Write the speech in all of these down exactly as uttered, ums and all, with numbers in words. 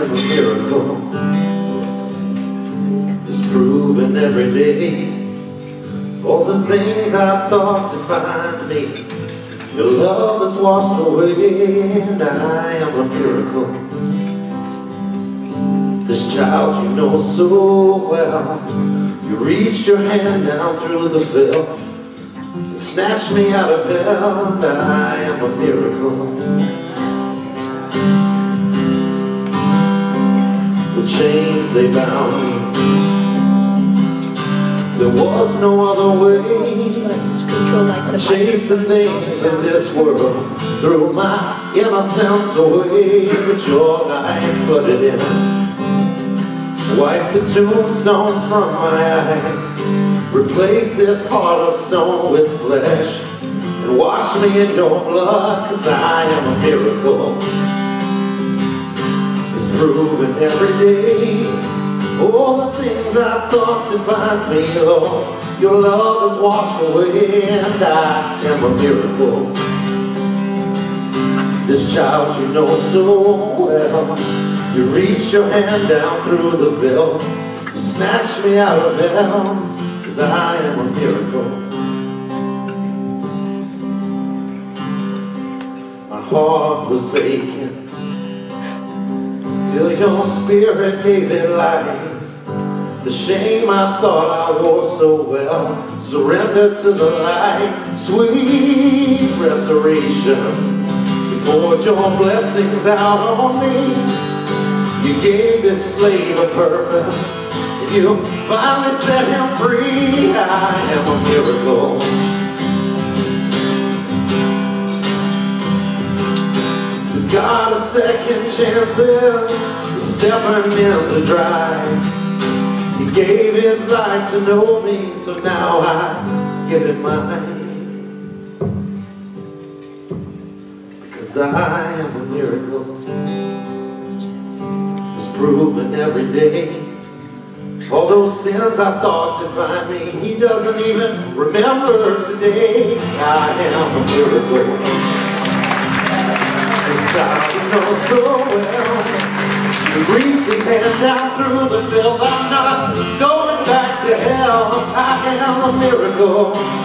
am a miracle. It's proven every day. All the things I thought to find me, your love has washed away, and I am a miracle. This child you know so well, you reached your hand down through the veil and snatched me out of hell, and I am a miracle. The chains they bound me, there was no other way. I chased the things in this world, threw my innocence away, but your light flooded in, wiped the tombstones from my eyes, replaced this heart of stone with flesh, and washed me in your blood, 'cause I am a miracle. It's proven every day. All the things I thought to find me, Lord, your love has washed away, and I am a miracle. This child you know so well, you reached your hand down through the veil, you snatched me out of hell, 'cause I am a miracle. My heart was vacant till your spirit gave it life. The shame I thought I wore so well, surrender to the light. Sweet restoration, you poured your blessings out on me. You gave this slave a purpose, and you finally set him free. I am a miracle. The God of second chances, stepping in the drive. He gave his life to know me, so now I give it mine. Because I am a miracle. It's proven every day. All those sins I thought to find me, he doesn't even remember today. I am a miracle. This child you know so well, he reached his hand down through the filth. I'm not going back to hell. I am a miracle.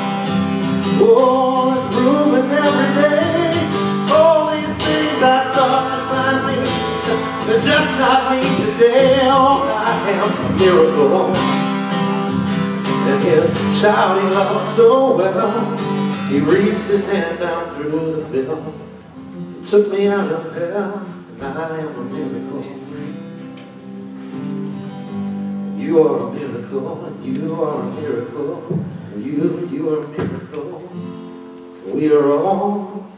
Oh, it's proven every day. All these things I thought would find me, they're just not me today. Oh, I am a miracle. And his child he loved so well, he reached his hand down through the filth, took me out of hell, and I am a miracle. You are a miracle, you are a miracle, you, you are a miracle. We are all